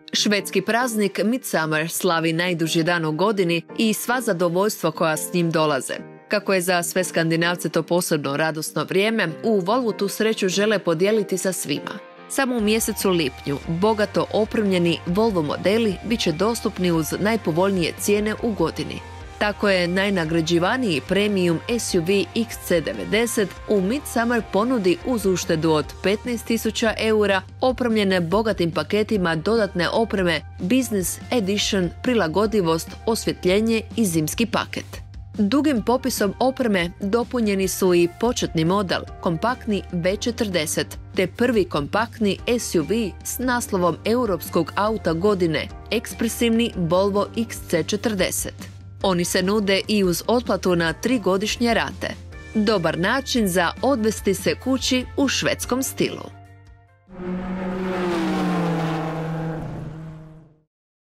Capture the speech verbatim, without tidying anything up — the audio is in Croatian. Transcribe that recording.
Švedski praznik Midsummer slavi najduži dan u godini i sva zadovoljstva koja s njim dolaze. Kako je za sve Skandinavce to posebno radosno vrijeme, u Volvu tu sreću žele podijeliti sa svima. Samo u mjesecu lipnju bogato opremljeni Volvo modeli bit će dostupni uz najpovoljnije cijene u godini. Tako je najnagrađivaniji premium S U V X C devedeset u Midsummer ponudi uz uštedu od petnaest tisuća eura opremljene bogatim paketima dodatne opreme Business Edition, prilagodivost, osvjetljenje i zimski paket. Dugim popisom opreme dopunjeni su i početni model, kompaktni V četrdeset, te prvi kompaktni S U V s naslovom europskog auta godine, ekspresivni Volvo X C četrdeset. Oni se nude i uz otplatu na tri godišnje rate. Dobar način za odvesti se kući u švedskom stilu.